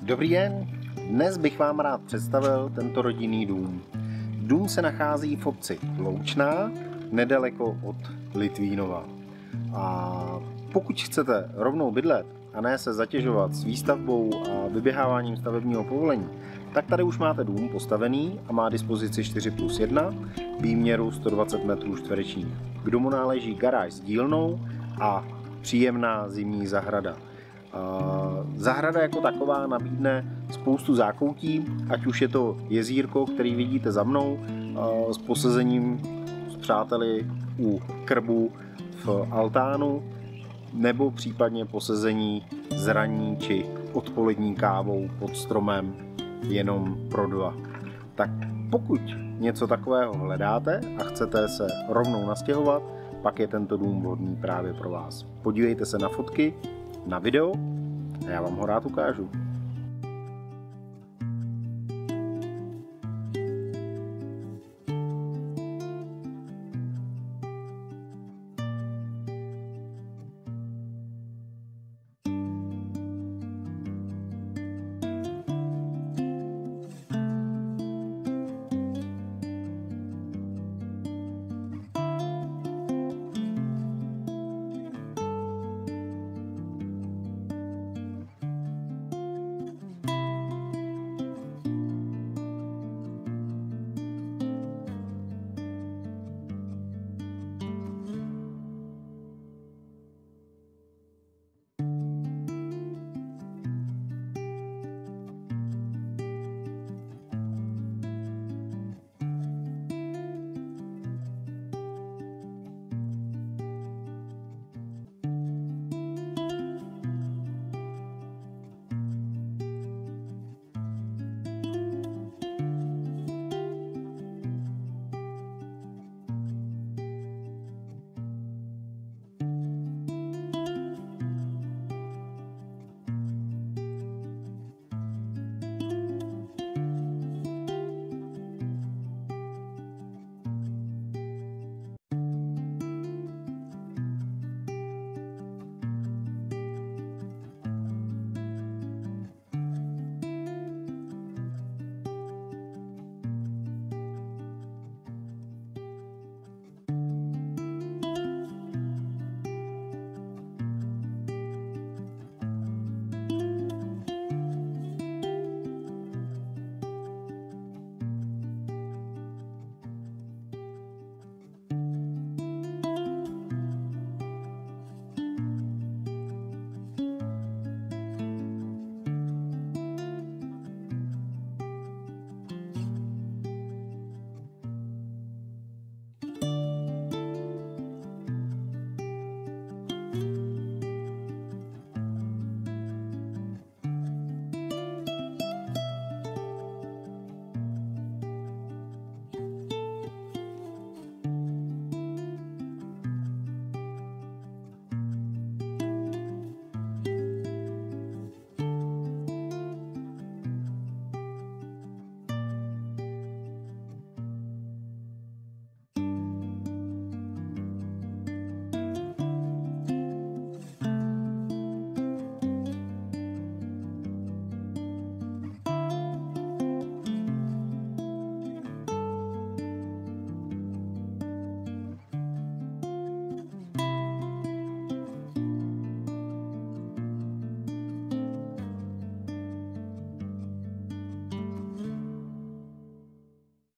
Dobrý den, dnes bych vám rád představil tento rodinný dům. Dům se nachází v obci Loučná, nedaleko od Litvínova. A pokud chcete rovnou bydlet a ne se zatěžovat s výstavbou a vyběháváním stavebního povolení, tak tady už máte dům postavený a má dispozici 4+1, výměru 120 m². K domu náleží garáž s dílnou a příjemná zimní zahrada. Zahrada jako taková nabídne spoustu zákoutí, ať už je to jezírko, který vidíte za mnou, s posezením s přáteli u krbu v altánu, nebo případně posezení s ranní či odpolední kávou pod stromem jenom pro dva. Tak pokud něco takového hledáte a chcete se rovnou nastěhovat, pak je tento dům vhodný právě pro vás. Podívejte se na fotky, na video a já vám ho rád ukážu.